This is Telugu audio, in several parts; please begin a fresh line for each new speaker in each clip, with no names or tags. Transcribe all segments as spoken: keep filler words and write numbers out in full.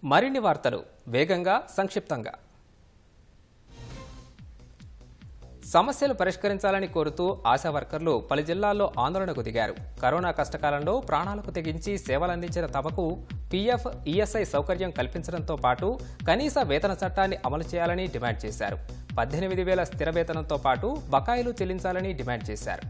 మరిన్ని వార్తలు వేగంగా సంక్షిప్తంగా. సమస్యలు పరిష్కరించాలని కోరుతూ ఆశా వర్కర్లు పలు జిల్లాల్లో ఆందోళనకు దిగారు. కరోనా కష్టకాలంలో ప్రాణాలకు తెగించి సేవలందించిన తమకు పీఎఫ్, ఈఎస్ఐ సౌకర్యం కల్పించడంతో పాటు కనీస వేతన చట్టాన్ని అమలు చేయాలని డిమాండ్ చేశారు. పద్దెనిమిది వేల స్థిర వేతనంతో పాటు బకాయిలు చెల్లించాలని డిమాండ్ చేశారు.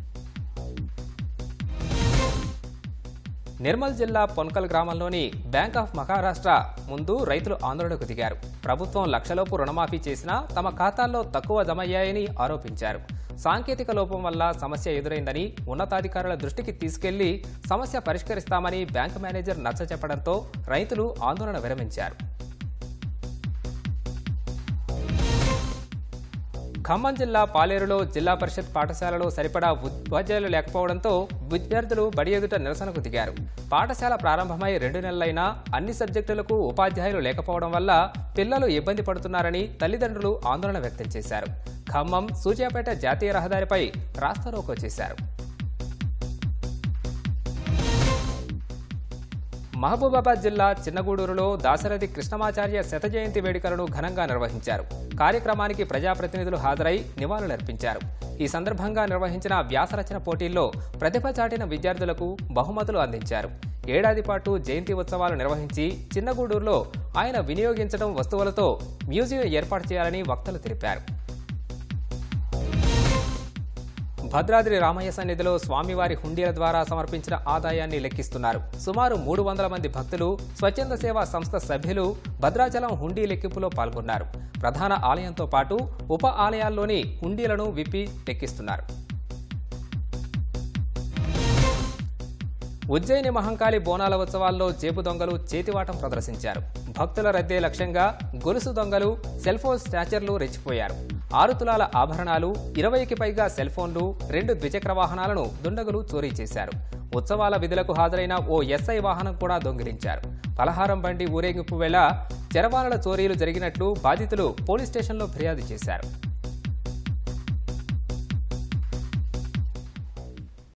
నిర్మల్ జిల్లా పొన్కల్ గ్రామంలోని బ్యాంక్ ఆఫ్ మహారాష్ట్ర ముందు రైతులు ఆందోళనకు దిగారు. ప్రభుత్వం లక్షలోపు రుణమాఫీ చేసినా తమ ఖాతాల్లో తక్కువ జమయ్యాయని ఆరోపించారు. సాంకేతిక లోపం వల్ల సమస్య ఎదురైందని ఉన్నతాధికారుల దృష్టికి తీసుకెళ్లి సమస్య పరిష్కరిస్తామని బ్యాంకు మేనేజర్ నచ్చచెప్పడంతో రైతులు ఆందోళన విరమించారు. ఖమ్మం జిల్లా పాలేరులో జిల్లా పరిషత్ పాఠశాలలో సరిపడా ఉపాధ్యాయులు లేకపోవడంతో విద్యార్థులు బడి ఎదుట నిరసనకు దిగారు. పాఠశాల ప్రారంభమై రెండు నెలలైనా అన్ని సబ్జెక్టులకు ఉపాధ్యాయులు లేకపోవడం వల్ల పిల్లలు ఇబ్బంది పడుతున్నారని తల్లిదండ్రులు ఆందోళన వ్యక్తం చేశారు. ఖమ్మం సూర్యాపేట జాతీయ రహదారిపై రాస్తారోకో చేశారు. మహబూబాబాద్ జిల్లా చిన్నగూడూరులో దాశరథి కృష్ణమాచార్య శత జయంతి వేడుకలను ఘనంగా నిర్వహించారు. కార్యక్రమానికి ప్రజాప్రతినిధులు హాజరై నివాళులర్పించారు. ఈ సందర్భంగా నిర్వహించిన వ్యాసరచన పోటీల్లో ప్రతిభ చాటిన విద్యార్థులకు బహుమతులు అందించారు. ఏడాది పాటు జయంతి ఉత్సవాలు నిర్వహించి చిన్నగూడూరులో ఆయన వినియోగించడం వస్తువులతో మ్యూజియం ఏర్పాటు చేయాలని వక్తలు తెలిపారు. భద్రాద్రి రామయ్య సన్నిధిలో స్వామివారి హుండీల ద్వారా సమర్పించిన ఆదాయాన్ని లెక్కిస్తున్నారు. సుమారు మూడు వందల మంది భక్తులు, స్వచ్ఛంద సేవా సంస్థ సభ్యులు భద్రాచలం హుండీ లెక్కింపులో పాల్గొన్నారు. ప్రధాన ఆలయంతో పాటు ఉప ఆలయాల్లోని హుండీలను విప్పి లెక్కిస్తున్నారు. ఉజ్జయిని మహంకాళి బోనాల ఉత్సవాల్లో జేబు దొంగలు చేతివాటం ప్రదర్శించారు. భక్తుల రద్దే లక్ష్యంగా గొలుసు దొంగలు, సెల్ఫోన్ స్నాచర్లు రెచ్చిపోయారు. ఆరు తులాల ఆభరణాలు, ఇరవైకి పైగా సెల్ఫోన్లు, రెండు ద్విచక్ర వాహనాలను దుండగులు చోరీ చేశారు. ఉత్సవాల విధులకు హాజరైన ఓ ఎస్ఐ వాహనం కూడా దొంగిలించారు. పలహారం బండి ఊరేగింపు వేళ చరవాణుల చోరీలు జరిగినట్లు బాధితులు పోలీస్ స్టేషన్లో ఫిర్యాదు చేశారు.